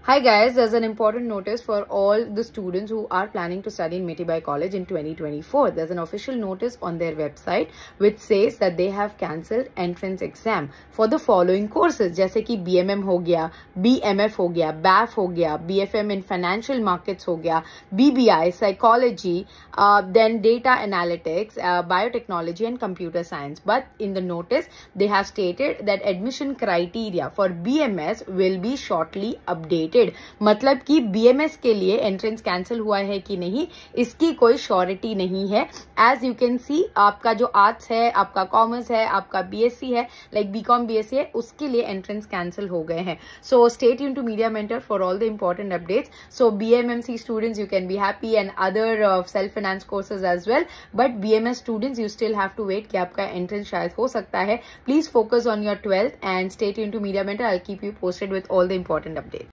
Hi guys, there's an important notice for all the students who are planning to study in Mitibai College in 2024. There's an official notice on their website which says that they have cancelled entrance exam for the following courses जैसे कि BMM हो गया, BMF हो गया, BAF हो गया, BFM in Financial Markets हो गया, BBI, Psychology, then Data Analytics, Biotechnology and Computer Science. But in the notice, they have stated that admission criteria for BMS will be shortly updated. मतलब कि BMS के लिए entrance cancel हुआ है कि नहीं इसकी कोई श्योरिटी नहीं है. एज यू कैन सी आपका जो आर्ट्स है, आपका कॉमर्स है, आपका BSc है, लाइक BCom BSc है, उसके लिए एंट्रेंस कैंसिल हो गए हैं. So stay tuned to media mentor for all the important updates. So BMMC students you can be happy and other self finance courses as well, but BMS students you still have to wait कि आपका entrance शायद हो सकता है. Please focus on your 12th and stay tuned to media mentor. I will keep you posted with all the important updates.